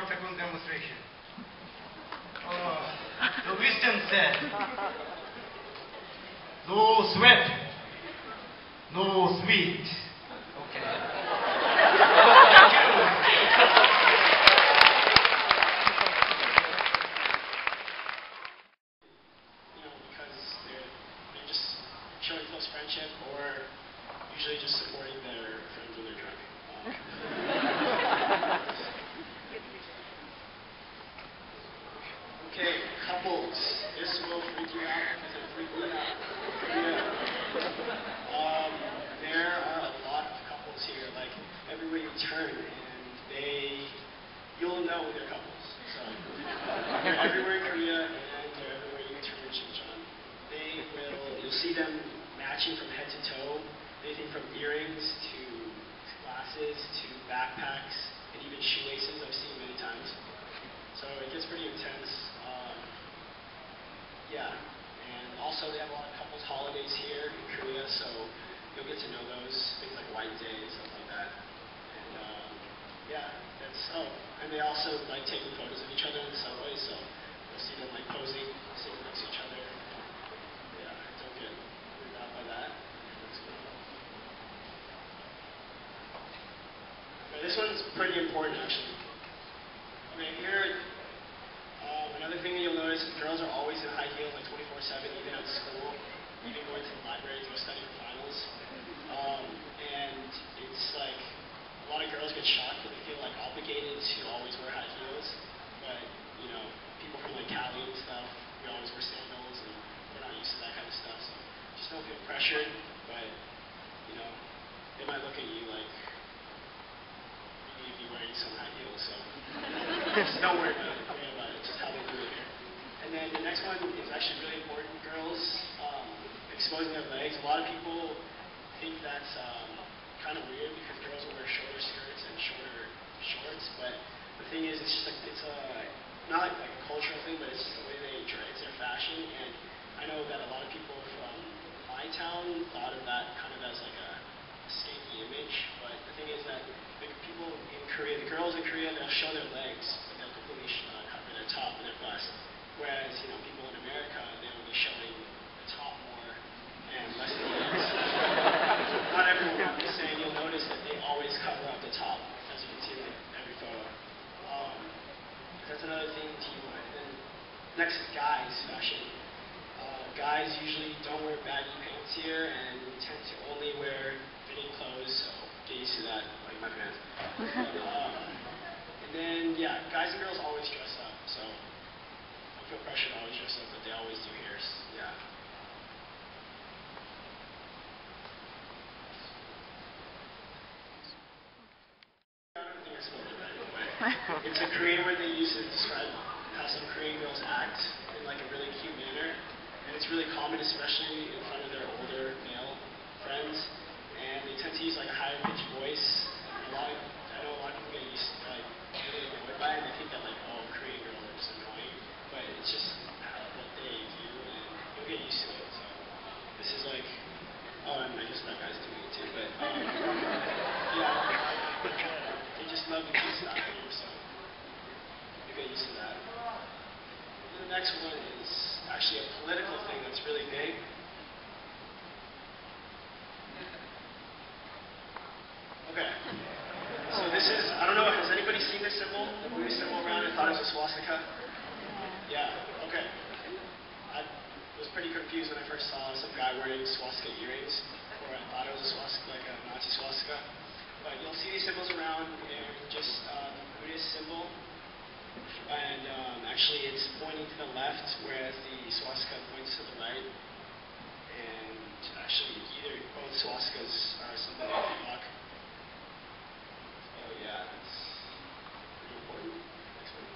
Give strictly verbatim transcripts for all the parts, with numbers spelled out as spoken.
our Taekwondo demonstration. Uh, the wisdom said, no sweat, no sweet. Okay. Thank you. You know, because they're, they're just showing close friendship or usually just supporting their friends when they're drunk. Um, okay, couples. This will freak you out because it freaked me out. Yeah. Um, there are a lot of couples here, like everywhere you turn, and they, you'll know they're couples. So they're everywhere in Korea, and they're everywhere you turn, Xinjiang. They will, you'll see them matching from head to toe, anything from earrings to glasses to backpacks and even shoelaces. I've seen many times. So it gets pretty intense. Um, yeah, and also they have a lot of couples holidays here in Korea, so you'll get to know those, things like White Day and stuff like that. And um, yeah, that's, oh, and they also like taking photos of each other in the subway, so you'll see them like posing, sitting next to each other. Yeah, don't get weirded out by that. Okay, this one's pretty important actually. Okay, here, um, another thing that you'll notice is girls are always in high heels like twenty-four seven, even at school, even going to the library to go study for finals. Um, and it's like, a lot of girls get shocked that they feel like obligated to always wear high heels. But, you know, people from like Cali and stuff, we always wear sandals and we're not used to that kind of stuff. So just don't feel pressured, but, you know, they might look at you like, you need to be wearing some high heels, so just don't worry about it, worry about it, just how they do it here. And then the next one is actually really important. Girls um, exposing their legs. A lot of people think that's um, kind of weird because girls will wear shorter skirts and shorter shorts, but the thing is, it's just like, it's a, not like, like a cultural thing, but it's just the way they dress, it's their fashion, and I know that a lot of people from my town thought of that kind of as like a skanky image, but the thing is that the people in Korea, the girls in Korea, they'll show their legs, but they'll completely uh, cover their top and their bust. Whereas, you know, people in America, they'll be showing the top more and less the legs. Not everyone, I'm just saying, you'll notice that they always cover up the top, as you can see in every photo. Um, that's another thing to keep in mind. And then next is guys, fashion. Uh, guys usually don't wear baggy pants here and tend to only wear fitting clothes, so get used to that, like my pants. um, and then, yeah, guys and girls always dress up, so don't feel pressure to always dress up, but they always do here, yeah. I don't think I spelled it right, but it's a Korean word they use to describe how some Korean girls act in like a really cute manner, and it's really common, especially in front of their older male friends, and they tend to use like a higher pitched voice. A lot of, I know a lot of people get used to like really annoyed by it, and they think that like, oh, Korean girls are just annoying, but it's just what they do, and you'll get used to it. So this is like, oh, and I guess that guy's doing it too, but um, yeah. They just love the cute stuff here, so you get used to that. And the next one is actually a political thing that's really big. Okay. So this is, I don't know, has anybody seen this symbol? The Buddhist symbol around it? Thought it was a swastika? Yeah, okay. I was pretty confused when I first saw some guy wearing swastika earrings, or I thought it was a swastika, like a Nazi swastika. But you'll see these symbols around, and just uh, the Buddhist symbol, and um, actually it's pointing to the left, whereas the swastika points to the right. And actually, either both swastikas are a symbol of luck. So yeah, that's pretty important. Next one.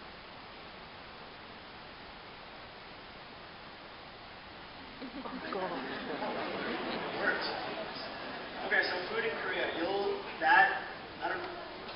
It worked. Okay, so food in Korea, you'll, that, I don't know,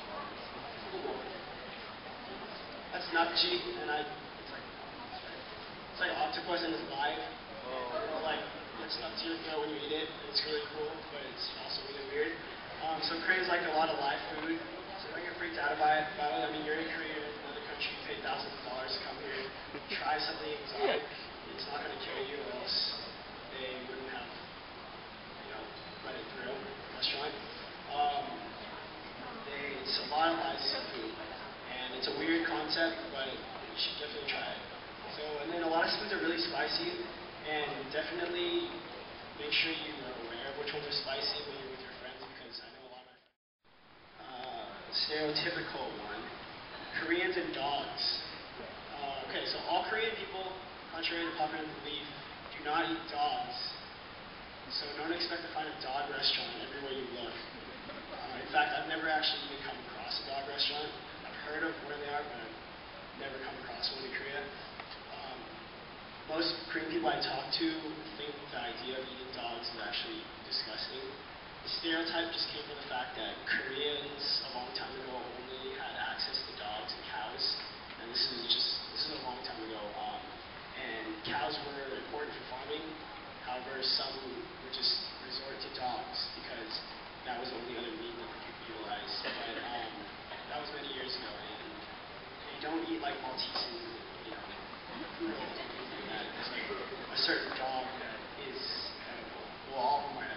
that's napji, and I, it's like, it's like octopus and it's live. Oh. It's like, it's stuck to your throat when you eat it. It's really cool, but it's also really weird. Um, so Koreans like a lot of live food, so don't get freaked out by it. By it. I mean, you're in Korea, in another country. pay thousands of dollars to come here, try something exotic. It's not going to kill you, or else they wouldn't have, you know, let it through the restaurant. Um, they, it's a lot of live seafood, and it's a weird concept, but you should definitely try it. So, and then a lot of foods are really spicy, and definitely make sure you are aware of which ones are spicy when you're with your friends, because I know a lot of uh, stereotypical one. Koreans and dogs. Uh, okay, so all Korean people, contrary to popular belief, do not eat dogs. So don't expect to find a dog restaurant everywhere you look. Uh, in fact, I've never actually even come across a dog restaurant. I've heard of where they are, but I've never come across one in Korea. Um, most Korean people I talk to think the idea of eating dogs is actually disgusting. The stereotype just came from the fact that Koreans a long time ago only had access to dogs and cows, and this is just this is a long time ago. Um, and cows were important for farming. However, some would just resort to dogs because that was the only other meat that they could utilize. But um, that was many years ago, and you don't eat like Malteses, you know, poodles and things like that. There's like a certain dog that is edible. Well, all of them are